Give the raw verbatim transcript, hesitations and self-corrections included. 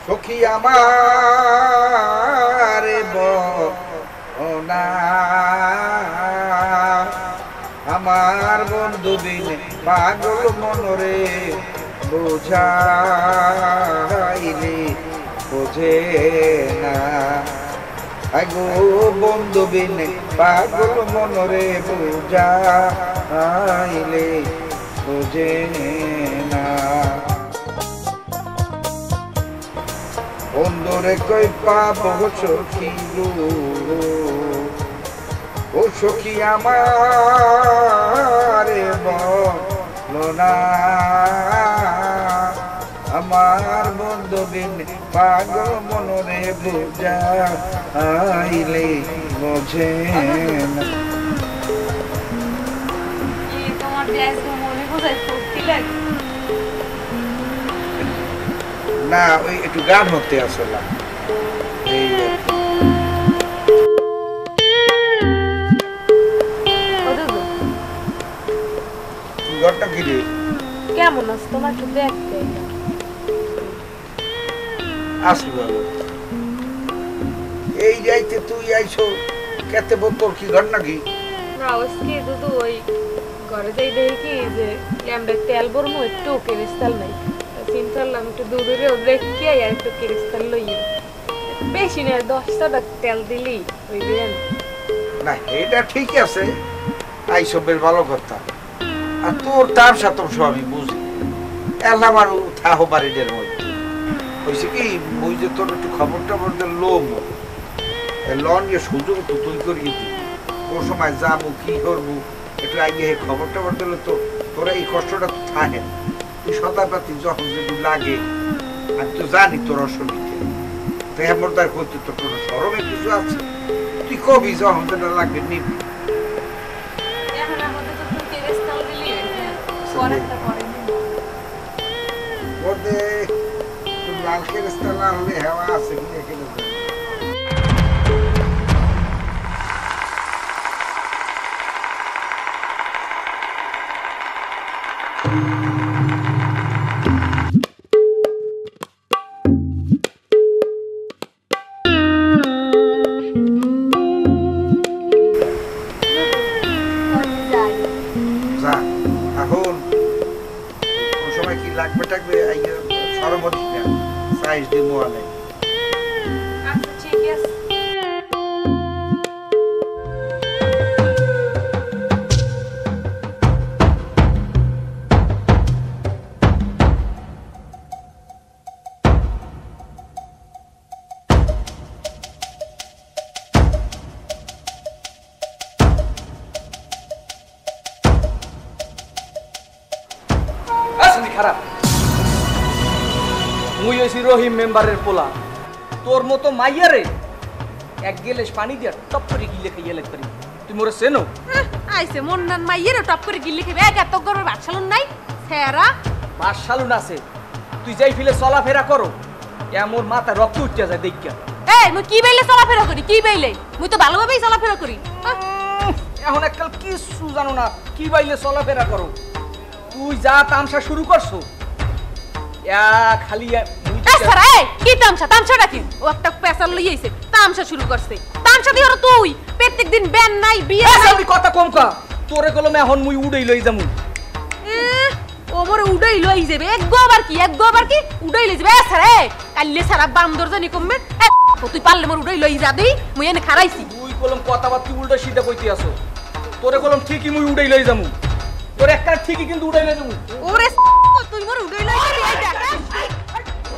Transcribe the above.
সখী আমার বনা আমার বন্ধু বিনে পাগল মনরে বুঝাইলে বোঝে না আগো বন্ধু বিনে পাগল মনরে বুঝাইলে বোঝে না বন্ধুরে কই পাবো সখী ও সখী আমার বলো না আমার বন্ধু বিন পাগল মনরে বুঝাইলে বোঝে না না ওই একটু গান হতে আসলাম ঘরটা কি রে কেমন আছো তোমার একটু দেখতে আসি বাবু এই যাইতে তুই আইছো কেতে তোর কি ঘর নাকি না আজকে দুদু ওই ঘরে যাই দেখি যে আমরা তেল ভরমু একটু কেরিস্তাল নাই চিন্তা করলাম একটু দুধুরে দেখি আর একটু কেরিস্তাল লইয়ে বেশি না দশটা তেল দিলি ওই দিন না এটা ঠিক আছে আইসো বেশ ভালো কথা আর তোর তার সাথে আমি বুঝি এলাম আর থাহো বাড়িদের মধ্যে হয়েছে কি ওই যে তোর একটু খবর টবর লোম লন যে সুযোগ তো তুই করিয়ে দিবি ওর সময় যাবো কি করবো একটু আগে খবর টবর দিলে তো তোরা এই কষ্টটা তো থাকে তুই সদাপাতি যখন যদি লাগে আমি তো জানি তোর অসুবিধে তাই আমার তার করতে তোর কোনো সরমে কিছু আছে তুই কবি যখন যেটা লাগবে নিবি লাল কেরেস্তা লাল হলে হেওয়া আছে কি এখানে লাগবে থাকবে সরবতি না সাইজ দিব অনেক আচ্ছা ঠিক আছে খারাপ মুই হইছি রহিম মেম্বারের পোলা তোর মতো মাইয়ারে এক গেলেস পানি দিয়া টপ করে গিলে খাইয়া লাগ পারি তুই মোরে চেনো আইছে মন নান মাইয়ারে টপ করে গিলে খাবে এক এত গরম বাদশালুন নাই ফেরা বাদশালুন আছে তুই যাই ফিলে চলাফেরা করো এমন মাথা রক্ত উঠতে যায় দেখিয়া এই মুই কি বাইলে চলাফেরা করি কি বাইলে মুই তো ভালোভাবেই চলাফেরা করি এখন এককাল কিছু জানো না কি বাইলে চলাফেরা করো তুই যা তামসা শুরু করছো ইয়া খালি আচ্ছা এই কি তামসা তামসাটা কি ও একটা পেশাল লই আইছে তামসা শুরু করছে তামসা দিও তুই প্রত্যেকদিন বেন নাই বিয়ে নাই তুই কথা কম কা তোরে কলম এখন মুই উড়াই লই যামু এ ও মোরে উড়াই লই যাবে এক গোবার কি এক গোবার কি উড়াই লই যাবে আচ্ছা রে কাললে সারা বান্দর জানি কমবে তুই পারলে মোর উড়াই লই যা দেই মুই এনে খারাইছি তুই কলম কথা বাতি উল্টা সিধা কইতে আসো তোরে কলম ঠিকই মুই উড়াই লই যামু তোর একটা ঠিকই কিন্তু উড়াই লই যামু ওরে তুই মোর উড়াই